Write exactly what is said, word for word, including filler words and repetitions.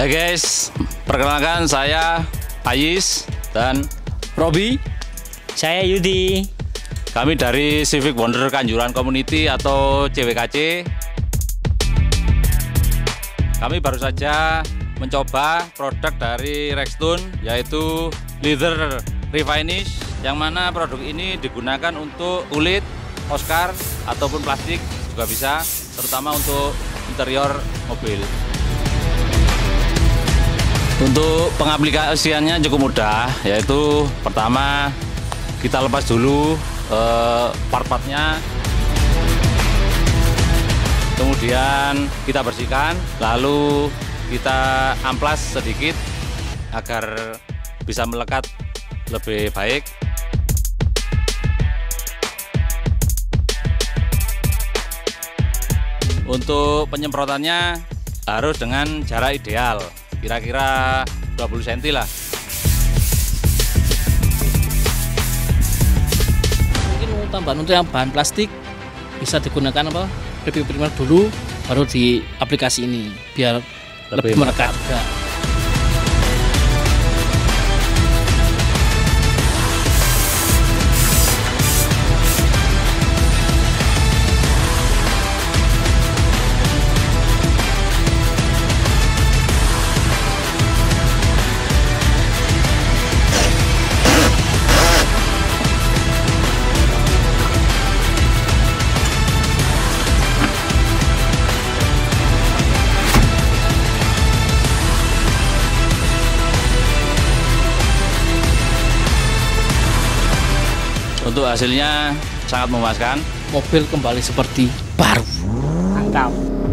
Hai guys, perkenalkan saya Ayis dan Robi. Saya Yudi. Kami dari Civic Wonder Kanjuran Community atau C W K C. Kami baru saja mencoba produk dari Rexstone, yaitu Leather Refinish, yang mana produk ini digunakan untuk kulit, Oscar, ataupun plastik juga bisa, terutama untuk interior mobil. Untuk pengaplikasiannya cukup mudah, yaitu pertama kita lepas dulu eh, part-partnya, kemudian kita bersihkan, lalu kita amplas sedikit agar bisa melekat lebih baik. Untuk penyemprotannya harus dengan jarak ideal, kira-kira dua puluh sentimeter lah. Mungkin tambahan untuk yang bahan plastik bisa digunakan apa? Review primer dulu, baru di aplikasi ini biar lebih, lebih melekat juga. Untuk hasilnya sangat memuaskan. Mobil kembali seperti baru. Mantap.